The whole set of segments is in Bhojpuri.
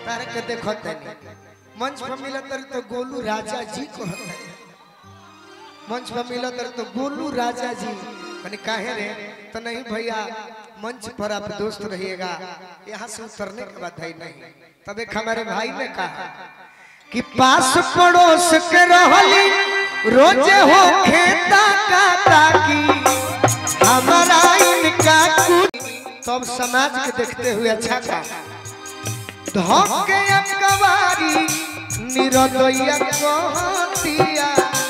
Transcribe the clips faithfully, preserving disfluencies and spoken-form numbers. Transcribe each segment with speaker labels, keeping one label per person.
Speaker 1: तारे के देखो तनी मंच पर मिलत तो गोलू राजा जी को होता मंच पर मिलत तो गोलू राजा जी मैंने काहे रे तो नहीं भैया मंच पर आप दोस्त रहिएगा यहाँ से उतरने के बाद है नहीं। तब एक हमारे भाई ने कहा कि पास पड़ोस के रहली रोजे हो खेता का ताकि हमारा इनका कुछ तब समाज के देखते हुए अच्छा का धोके अकवारी निरदया कहतिया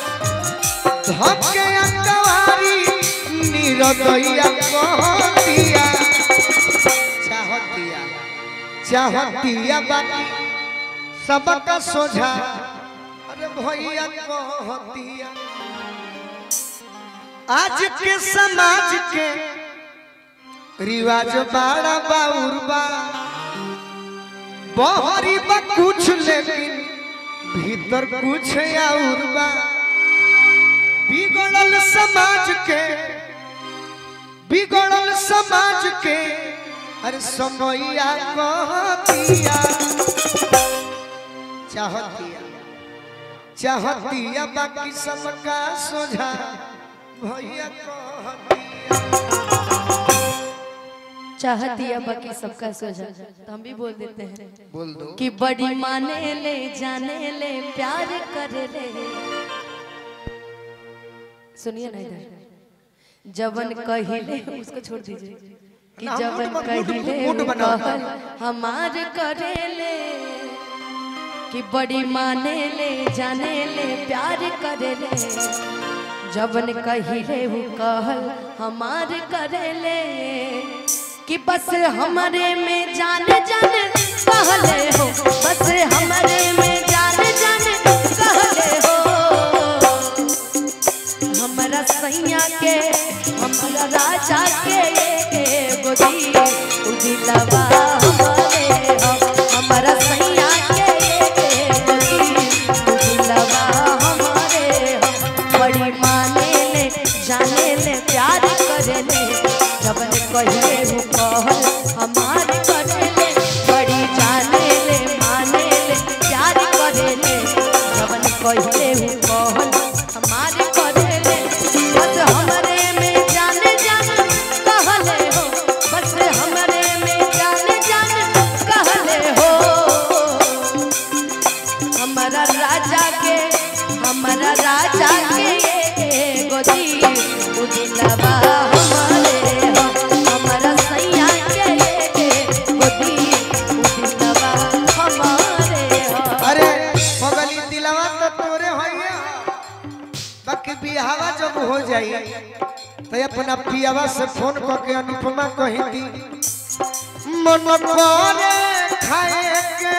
Speaker 1: धोके अकवारी निरदया कहतिया चाहतिया चाहतिया बाकी सबका सोझा अरे भैया कहतिया आज के समाज के रिवाज बाड़ा बाउरबा बहरी बा कुछ लेकिन भीतर कुछ और बा बिगड़ल समाज के बिगड़ल समाज के अरे समैया कहतिया चाहतिया चाहतिया बाकी सबका सोझा भैया कहतिया
Speaker 2: चाहती है बाकी सबका सोचा तो हम भी बोल देते हैं
Speaker 1: बोल दो
Speaker 2: कि बड़ी माने ले जाने ले प्यार करे ले सुनिए ना इधर जवन कहिले उसको छोड़ दीजिए कि जवन कहिले कहल हमार करे ले कि बड़ी माने ले जाने ले प्यार करे ले जवन कहिले वो कहल हमार करे ले कि बस हमारे में जान जान कहले हो बस हमारे में जान जान कहले हो हमारा सैया के हमारा राजा के ये गोदी उदिलवा हमारे हो हमारा सैया के ये गोदी उदिलवा हमारे हो बड़ी माने ले जाने ले प्यार करे ले जबन कहिले हो कहल हमार करे ले बड़ी जाने ले माने ले प्यार करे ले जबन कहिले हो कहल हमार करे ले बस हमरे में जाने जान कहले हो बस हमरे में जाने जान कहले हो हमारा राजा के हमारा राजा के गोदी उदिलवा हमारे हो हमारा सैया के गोदी उदिलवा हमारे हो।
Speaker 1: अरे पगली दिलवा तो तोरे होइए बाकी बियाहवा जब हो जाई तो अपना पियावा से फोन करके अनुपमा कही दी मन करे खाए के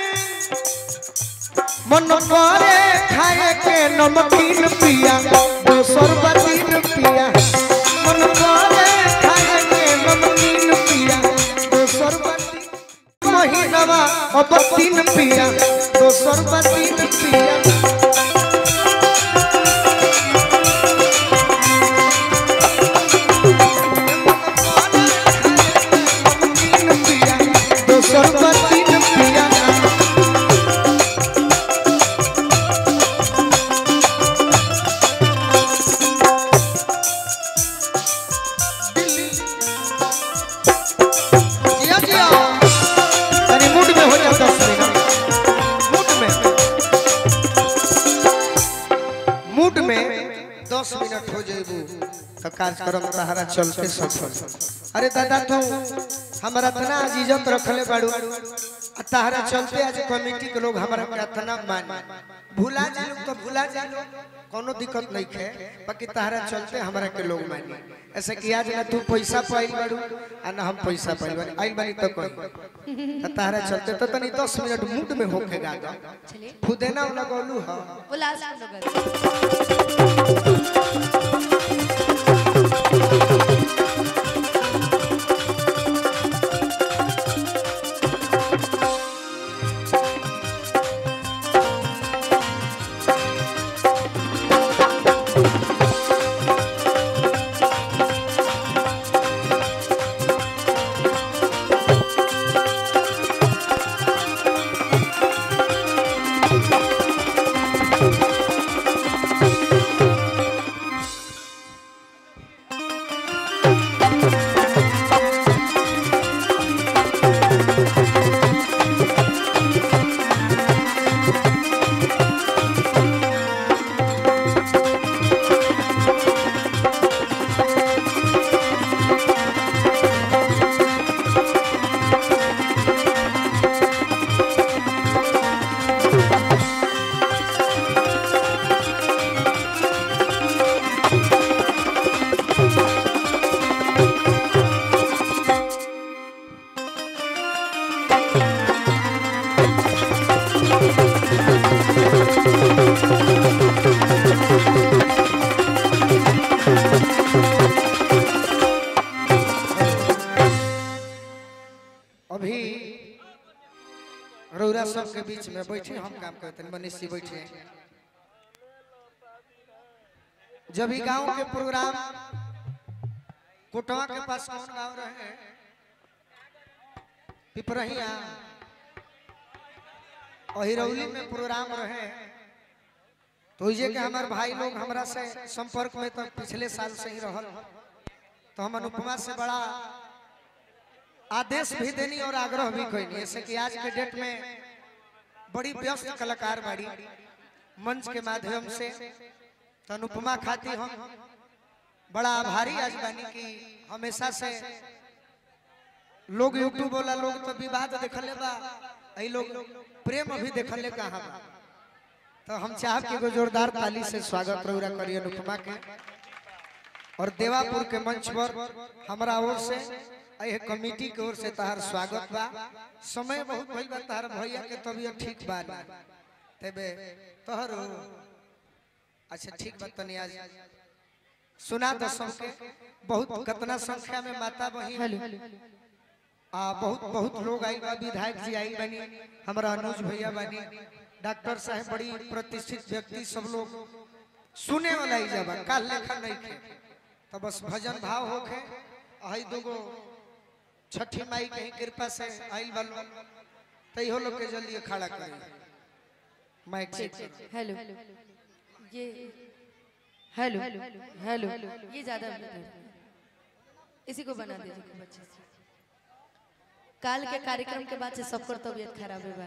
Speaker 1: मन करे खाए के नमकीन पिया दोसर बदीन पिया मन करे खाए के नमकीन पिया दोसर बदीन महीनावा अब तीन पिया दोसर बदीन पिया दस मिनट हो जेबू तो कार्यक्रम तहरा चलते सफल। अरे दादा तू हमारा तना इज्जत रखले बाड़ू तहरा चलते आज कमेटी के लोग हमारा प्रार्थना मान भुला जालो तो भुला जालो कोनो दिक्कत नहीं है बाकी तहरा चलते हमारा के लोग मानी ऐसे कि आज ना तू पैसा पाइल बाड़ू आ ना हम पैसा पाइल बानी आइल बानी तो कोई तहरा चलते तो तनी दस मिनट मूड में होके गा दो खुदेना लगौलू ह
Speaker 2: बुला
Speaker 1: रौरा सब के बीच में बैठे हम काम करते हैं। मनीष जी बैठे जब भी गांव के प्रोग्राम कोटवा के पास कौन गांव रहे पिपरहिया और हिरौली में प्रोग्राम रहे तो ये कि हमारे भाई लोग हमरा से संपर्क में तो पिछले साल से ही रहल तो हम अनुपमा से बड़ा आदेश भी देनी और आग्रह भी कोई नहीं ऐसे कि आज के डेट में बड़ी व्यस्त कलाकार बाड़ी मंच के माध्यम से तो अनुपमा खातिर हम बड़ा आभारी आज बानी कि हमेशा से लोग यूट्यूब वाला लोग तो विवाद देखले बा आई लोग प्रेम भी देखले कहाँ बा तो हम चाहब कि एगो जोरदार ताली से स्वागत रौरा करिए अनुपमा के और देवापुर के मंच पर हमारा ओर से यह कमेटी की ओर से तहार स्वागत बा। समय बहुत भइल बा तहार भैया के तबीयत ठीक बा ना तबे तोहर अच्छा ठीक बा तनी आज सुना दो सबके बहुत कितना संख्या में माता बहन आ बहुत बहुत लोग आई बा विधायक जी आई बनी हमारा अनुज भैया बनी डॉक्टर साहब बड़ी प्रतिष्ठित व्यक्ति सब लोग सुने वाला ही जब काल लेखा नहीं थे तो बस भजन भाव होके आई दोगो छठी माई के कृपा से आइल बल तई हो लोग के जल्दी खड़ा करें माइक से
Speaker 2: हेलो ये हेलो हेलो ये ज्यादा इसी को बना दीजिए बच्चे से काल के कार्यक्रम के बाद से सबको तबीयत खराब है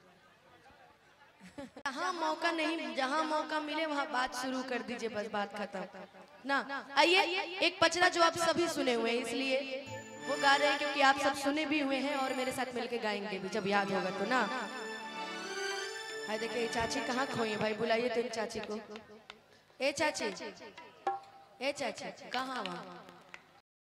Speaker 2: जहाँ मौका नहीं जहाँ मौका मिले वहाँ बात शुरू कर दीजिए बस बात खत्म ना। आइए एक पचरा जो आप सभी सुने हुए हैं इसलिए वो गा रहे हैं क्योंकि आप सब सुने भी हुए हैं और मेरे साथ मिलके गाएंगे भी जब याद होगा तो ना। हाय देखिए चाची कहाँ खोई है भाई बुलाइए तो इन चाची को। ए चाची ए चाची कहाँ वहाँ